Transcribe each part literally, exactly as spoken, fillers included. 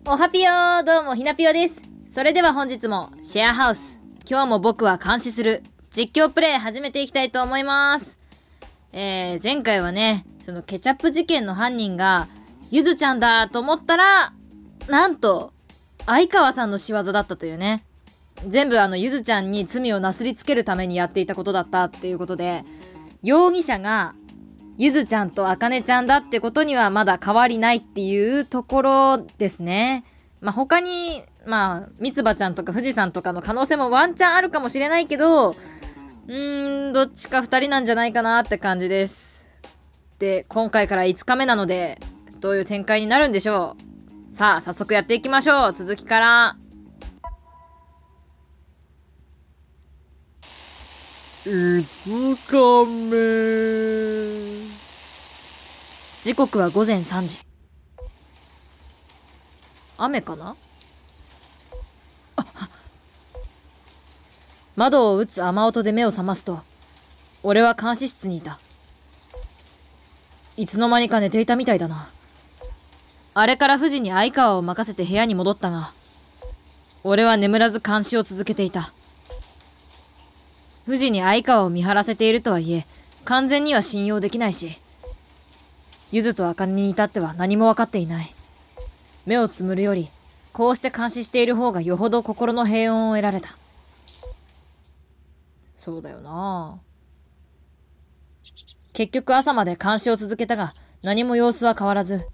おはぴよー、どうもひなぴよです。それでは本日もシェアハウス、今日も僕は監視する実況プレイ始めていきたいと思います。えー、前回はね、そのケチャップ事件の犯人がゆずちゃんだと思ったら、なんと相川さんの仕業だったというね。全部あのゆずちゃんに罪をなすりつけるためにやっていたことだったっていうことで、容疑者がゆずちゃんとあかねちゃんだってことにはまだ変わりないっていうところですね。まあ他に、まあみつばちゃんとか富士山とかの可能性もワンチャンあるかもしれないけど、うーん、どっちかふたりなんじゃないかなって感じです。で、今回からいつかめなので、どういう展開になるんでしょう。さあ、早速やっていきましょう。続きから。いつかめ。時刻はごぜんさんじ。雨かなあ、窓を打つ雨音で目を覚ますと、俺は監視室にいた。いつの間にか寝ていたみたいだな。あれから富士に相川を任せて部屋に戻ったが、俺は眠らず監視を続けていた。富士に相川を見張らせているとはいえ、完全には信用できないし、ゆずとあかねに至っては何も分かっていない。目をつむるより、こうして監視している方がよほど心の平穏を得られた。そうだよな。結局朝まで監視を続けたが、何も様子は変わらず。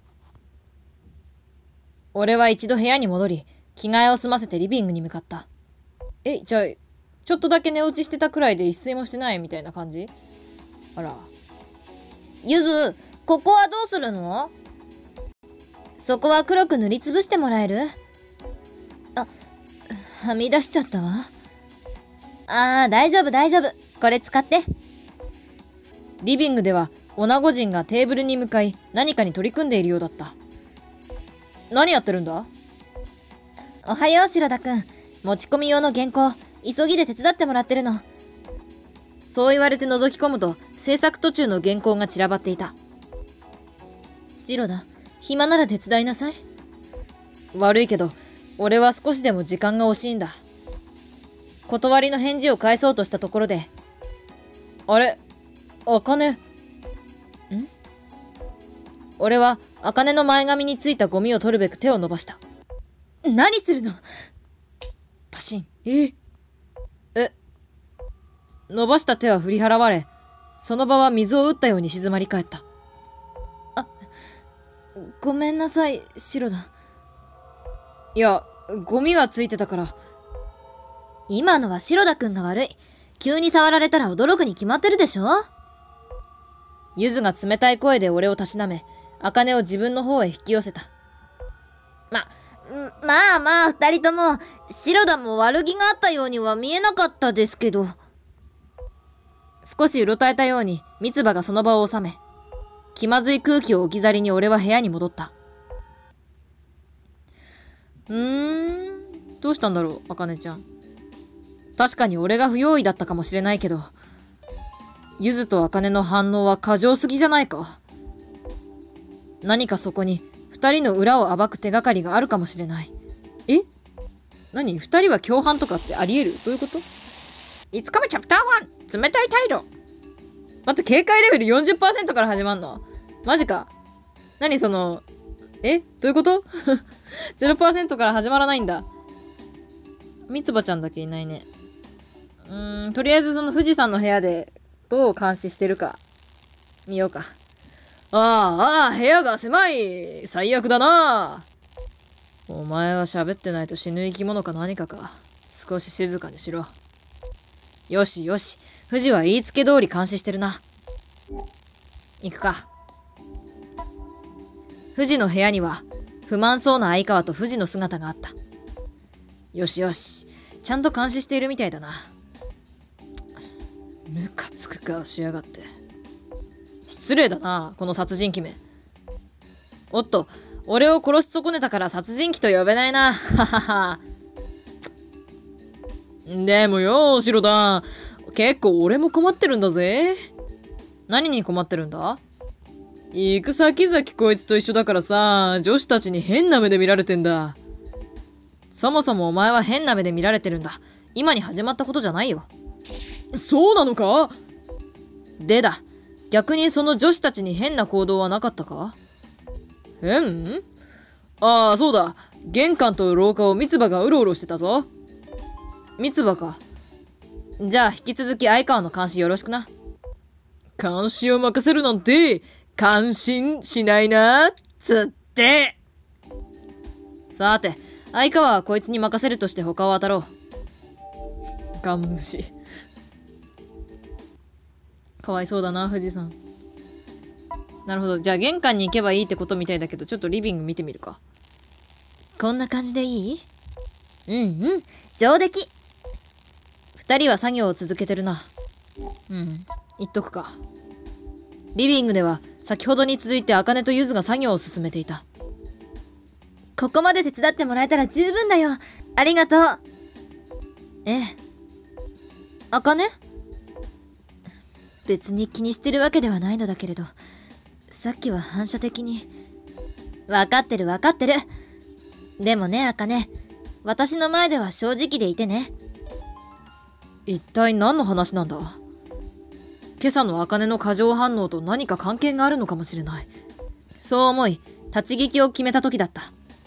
俺は一度部屋に戻り、着替えを済ませてリビングに向かった。え、じゃあ、ちょっとだけ寝落ちしてたくらいで一睡もしてないみたいな感じ？あら。ゆず、ここはどうするの？そこは黒く塗りつぶしてもらえる？あ、はみ出しちゃったわ。あー、大丈夫大丈夫。これ使って。リビングでは、女子人がテーブルに向かい、何かに取り組んでいるようだった。何やってるんだ？おはよう、白田くん。持ち込み用の原稿、急ぎで手伝ってもらってるの。そう言われて覗き込むと、制作途中の原稿が散らばっていた。白田、暇なら手伝いなさい。悪いけど、俺は少しでも時間が惜しいんだ。断りの返事を返そうとしたところで、あれ、あかね。ん？俺は、あかねの前髪についたゴミを取るべく手を伸ばした。何するの？パシン。え？え？伸ばした手は振り払われ、その場は水を打ったように静まり返った。あ、ごめんなさい、白田。いや、ゴミがついてたから。今のは白田くんが悪い。急に触られたら驚くに決まってるでしょ？ゆずが冷たい声で俺をたしなめ、あかねを自分の方へ引き寄せた。ま、まあまあ、二人とも、白田も悪気があったようには見えなかったですけど。少しうろたえたように、三つ葉がその場を収め、気まずい空気を置き去りに俺は部屋に戻った。うーん、どうしたんだろう、あかねちゃん。確かに俺が不用意だったかもしれないけど、ゆずとあかねの反応は過剰すぎじゃないか。何かそこに、二人の裏を暴く手がかりがあるかもしれない。え？何？二人は共犯とかってあり得る？どういうこと？いつかめチャプターワン、冷たい態度。待って、警戒レベル よんじゅっパーセント から始まんの？マジか。何その、え？どういうこと？ ゼロパーセント から始まらないんだ。みつばちゃんだけいないね。うーん、とりあえずその富士山の部屋でどう監視してるか見ようか。ああ、ああ、部屋が狭い。最悪だな。お前は喋ってないと死ぬ生き物か何かか。少し静かにしろ。よしよし、富士は言いつけ通り監視してるな。行くか。富士の部屋には、不満そうな相川と富士の姿があった。よしよし、ちゃんと監視しているみたいだな。ムカつく顔しやがって。失礼だな、この殺人鬼め。おっと、俺を殺し損ねたから殺人鬼と呼べないな。ははは。でもよ、白田。結構俺も困ってるんだぜ。何に困ってるんだ？ 行く先々こいつと一緒だからさ、女子たちに変な目で見られてんだ。そもそもお前は変な目で見られてるんだ。今に始まったことじゃないよ。そうなのか？でだ、逆にその女子たちに変な行動はなかったか？変？ああ、そうだ。玄関と廊下を三葉がうろうろしてたぞ。三葉か。じゃあ引き続き相川の監視よろしくな。監視を任せるなんて感心しないなつって。さて、相川はこいつに任せるとして他を当たろう。ガン無視。かわいそうだな、富士山。なるほど。じゃあ玄関に行けばいいってことみたいだけど、ちょっとリビング見てみるか。こんな感じでいい？うんうん。上出来。二人は作業を続けてるな。うん。言っとくか。リビングでは先ほどに続いて茜とゆずが作業を進めていた。ここまで手伝ってもらえたら十分だよ。ありがとう。ええ。茜？別に気にしてるわけではないのだけれど、さっきは反射的に。わかってるわかってる。でもね、茜、私の前では正直でいてね。一体何の話なんだ？今朝の茜の過剰反応と何か関係があるのかもしれない。そう思い、立ち聞きを決めた時だった。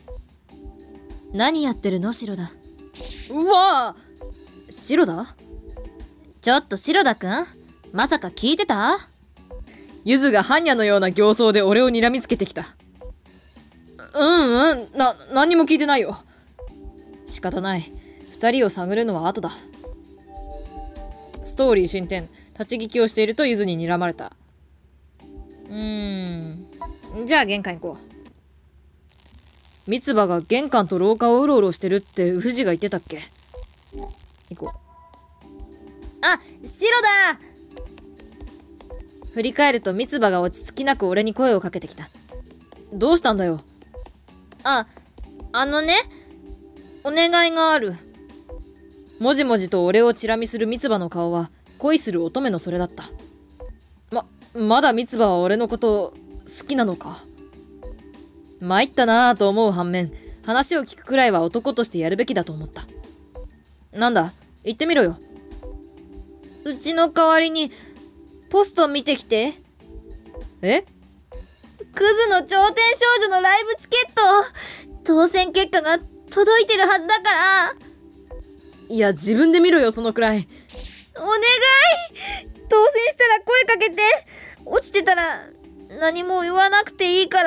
何やってるの、白田。うわぁ！白田？ちょっと白田くん？まさか聞いてた？ゆずが般若のような形相で俺を睨みつけてきた。うんうん、な、何にも聞いてないよ。仕方ない。二人を探るのは後だ。ストーリー進展。立ち聞きをしているとゆずに睨まれた。うーん。じゃあ玄関行こう。三葉が玄関と廊下をうろうろしてるって富士が言ってたっけ？行こう。あ、白だ！振り返ると三葉が落ち着きなく俺に声をかけてきた。どうしたんだよ。あ、あのね、お願いがある。もじもじと俺をチラ見する三葉の顔は恋する乙女のそれだった。ま、まだ三葉は俺のこと好きなのか。参ったなぁと思う反面、話を聞くくらいは男としてやるべきだと思った。なんだ、言ってみろよ。うちの代わりにポスト見てきて。え？クズの頂点少女のライブチケット当選結果が届いてるはずだから。いや、自分で見ろよ、そのくらい。お願い！当選したら声かけて。落ちてたら何も言わなくていいから。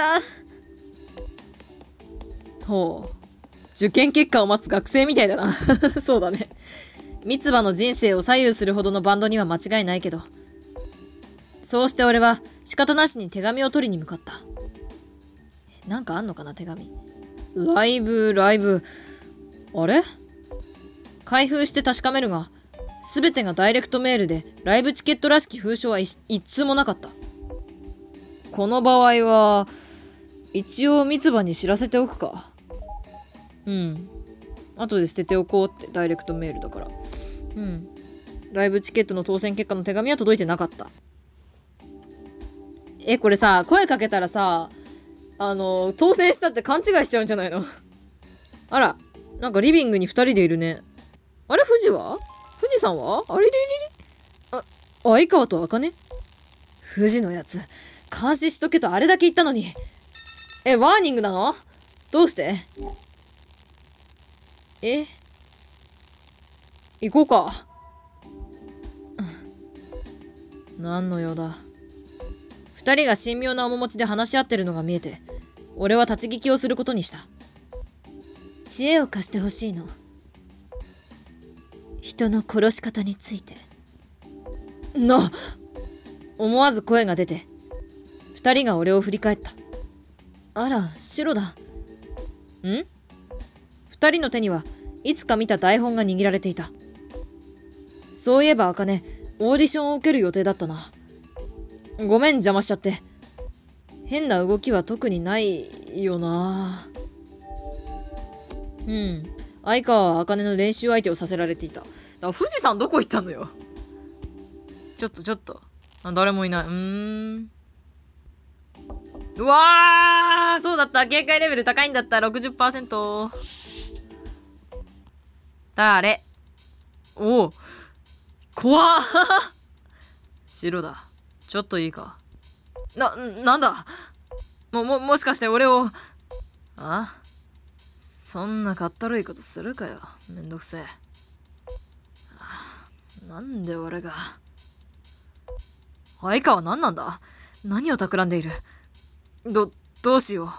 ほう。受験結果を待つ学生みたいだな。そうだね。三葉の人生を左右するほどのバンドには間違いないけど。そうして俺は仕方なしに手紙を取りに向かった。なんかあんのかな、手紙。ライブ、ライブ。あれ？開封して確かめるが、すべてがダイレクトメールで、ライブチケットらしき封書は一通もなかった。この場合は、一応三葉に知らせておくか。うん。後で捨てておこうってダイレクトメールだから。うん。ライブチケットの当選結果の手紙は届いてなかった。え、これさ、声かけたらさ、あの、当選したって勘違いしちゃうんじゃないの？あら、なんかリビングに二人でいるね。あれ、富士は？富士さんは？あれれれれ？あ、相川と茜？富士のやつ、監視しとけとあれだけ言ったのに。え、ワーニングなの？どうして？え？行こうか。何の用だ。二人が神妙な面持ちで話し合ってるのが見えて、俺は立ち聞きをすることにした。知恵を貸してほしいの。人の殺し方について。な！思わず声が出て、二人が俺を振り返った。あら、白だ。ん？二人の手にはいつか見た台本が握られていた。そういえば茜、オーディションを受ける予定だったな。ごめん、邪魔しちゃって。変な動きは特にないよな。うん。相川は茜の練習相手をさせられていた。だから富士山どこ行ったのよ。ちょっとちょっと。あ、誰もいない。うーん。 うわー、そうだった。警戒レベル高いんだった。ろくじゅっパーセント。誰？おお。怖っ白だ。ちょっといいか。な、なんだも、も、もしかして俺を、あ？そんなかったるいことするかよ。めんどくせえ。なんで俺が。相川何なんだ？何を企んでいる？ど、どうしよ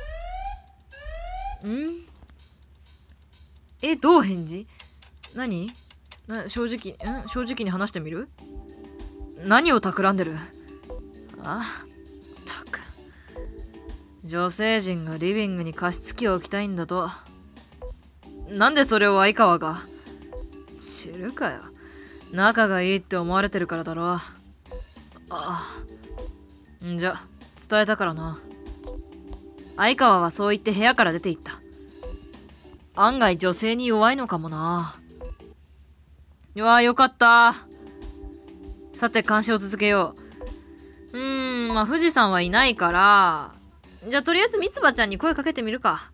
う。ん？え、どう返事？何？な、正直、ん正直に話してみる？何を企んでる？あ、ったく。女性陣がリビングに加湿器を置きたいんだと。なんでそれを相川が？知るかよ。仲がいいって思われてるからだろ。ああ。んじゃ、伝えたからな。相川はそう言って部屋から出て行った。案外女性に弱いのかもな。うわあ、よかった。さて、監視を続けよう。うーん、まあ、富士山はいないから、じゃあ、とりあえず、ミツバちゃんに声かけてみるか。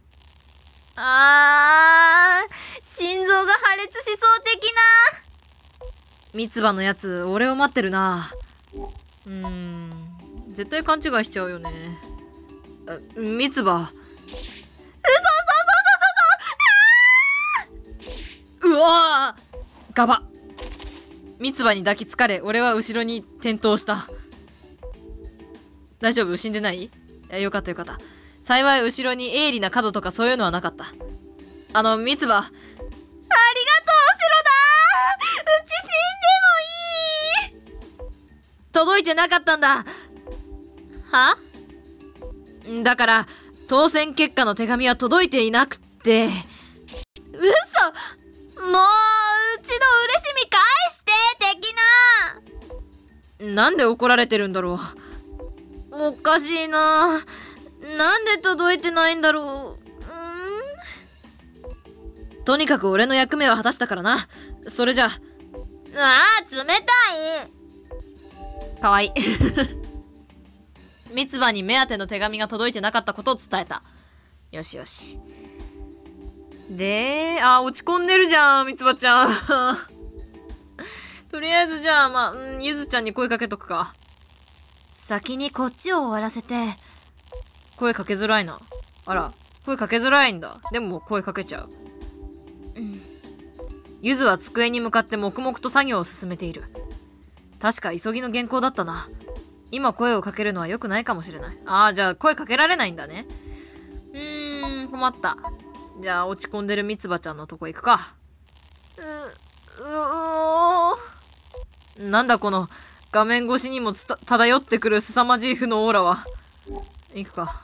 あー、心臓が破裂しそう的な。ミツバのやつ、俺を待ってるな。うーん、絶対勘違いしちゃうよね。あ、ミツバ。うそそうそうそうそうそう、うわー、ガバ。ミツバに抱きつかれ、俺は後ろに転倒した。大丈夫？死んでない？いや、よかったよかった。幸い後ろに鋭利な角とかそういうのはなかった。あの、ミツバ。ありがとう、シロだー。うち死んでもいい？届いてなかったんだ。は？だから、当選結果の手紙は届いていなくって。嘘！もう、うちの嬉しみ返して的な。なんで怒られてるんだろう。おかしいな。なんで届いてないんだろう。うーん。とにかく俺の役目は果たしたからな。それじゃ。ああ、冷たい。かわいい。ミツバに目当ての手紙が届いてなかったことを伝えた。よしよし。で、あ、落ち込んでるじゃん、ミツバちゃん。とりあえずじゃあ、まあ、うん、ゆずちゃんに声かけとくか。先にこっちを終わらせて。声かけづらいな。あら、声かけづらいんだ。でも声かけちゃう。うん。ゆずは机に向かって黙々と作業を進めている。確か急ぎの原稿だったな。今声をかけるのは良くないかもしれない。ああ、じゃあ声かけられないんだね。うーん、困った。じゃあ落ち込んでるミツバちゃんのとこ行くか。う、うおー。なんだこの画面越しにもつた漂ってくる凄まじい負のオーラは。行くか。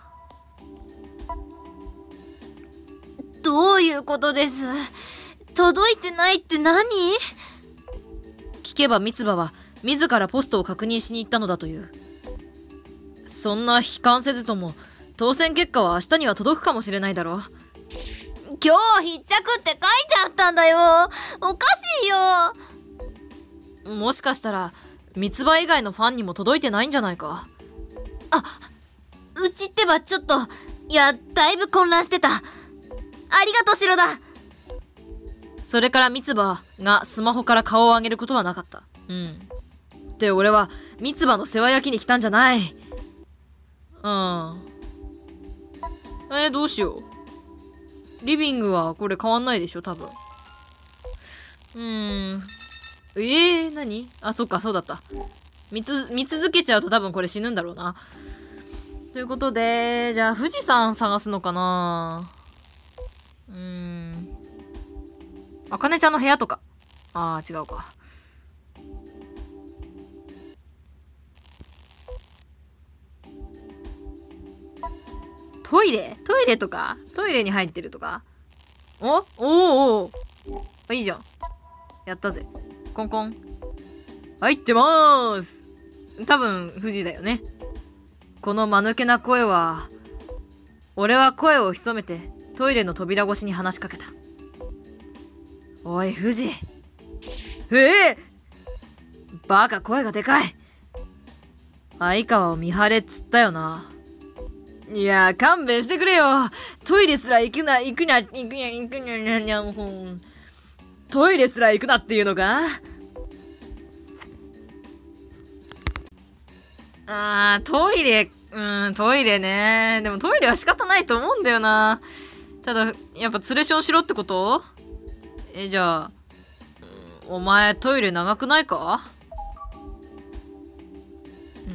どういうことです？届いてないって何？聞けばミツバは自らポストを確認しに行ったのだという。そんな悲観せずとも当選結果は明日には届くかもしれないだろう。今日必着って書いてあったんだよ。おかしいよ。もしかしたらミツバ以外のファンにも届いてないんじゃないか。あ、うちってばちょっと、いや、だいぶ混乱してた。ありがとう、シロだ。それからミツバがスマホから顔を上げることはなかった。うん。で、俺はミツバの世話焼きに来たんじゃない。うん。えー、どうしよう。リビングはこれ変わんないでしょ、多分。うーん。えー、何？あ、そっか、そうだった。見つ、見続けちゃうと多分これ死ぬんだろうな。ということで、じゃあ富士山探すのかな。うーん。あかねちゃんの部屋とか。あー、違うか。トイレトイレとかトイレに入ってるとか。おおおお、いいじゃん。やったぜ。コンコン。入ってまーす。多分、富士だよね。この間抜けな声は、俺は声を潜めてトイレの扉越しに話しかけた。おい、富士。ええー、バカ、声がでかい。相川を見張れっつったよな。 いやー、勘弁してくれよ。トイレすら行くな、行くな、行くな、行くな、にゃにゃ、もう。トイレすら行くなっていうのか？あー、トイレ、うん、トイレね。でもトイレは仕方ないと思うんだよな。ただ、やっぱツレションしろってこと？え、じゃあ、うん、お前トイレ長くないか？うん。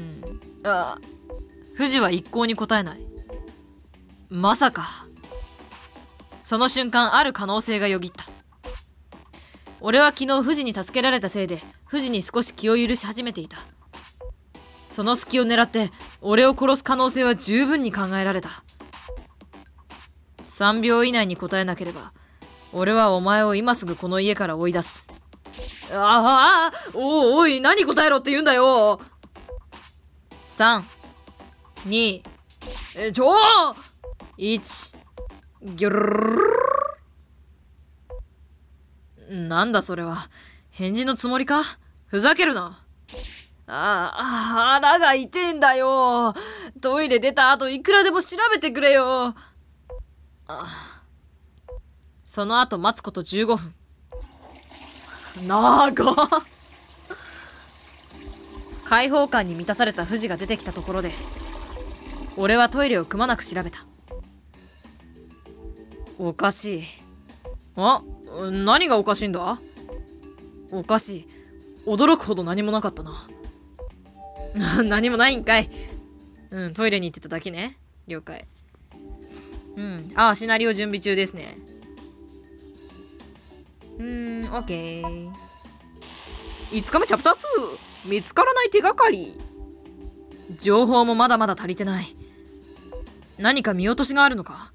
あ、藤は一向に答えない。まさか。その瞬間、ある可能性がよぎった。俺は昨日藤に助けられたせいで、藤に少し気を許し始めていた。その隙を狙って、俺を殺す可能性は十分に考えられた。さんびょう以内に答えなければ、俺はお前を今すぐこの家から追い出す。ああ、おおい、何答えろって言うんだよ。さん、に、え、ちょいち、ギョルルルル。なんだそれは。返事のつもりか？ふざけるな。ああ、腹が痛えんだよ。トイレ出た後いくらでも調べてくれよ。あ、その後待つことじゅうごふん。長っ。開放感に満たされた藤が出てきたところで、俺はトイレをくまなく調べた。おかしい。あ、何がおかしいんだ？おかしい。驚くほど何もなかったな。何もないんかい。うん、トイレに行ってただけね。了解。うん。あ、シナリオ準備中ですね。うーん、オッケー。いつかめチャプターツー。見つからない手がかり。情報もまだまだ足りてない。何か見落としがあるのか？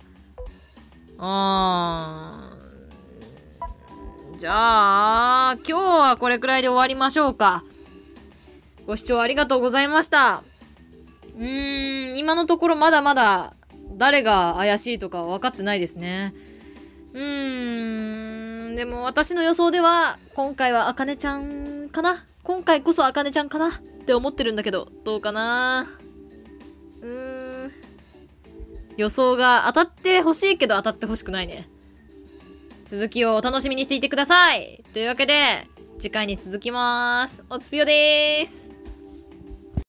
あー。じゃあ、今日はこれくらいで終わりましょうか。ご視聴ありがとうございました。うーん、今のところまだまだ誰が怪しいとか分かってないですね。うーん、でも私の予想では、今回はあかねちゃんかな？今回こそあかねちゃんかなって思ってるんだけど、どうかな？うーん。予想が当たってほしいけど当たってほしくないね。続きをお楽しみにしていてください。というわけで、次回に続きます。おつぴよでーす。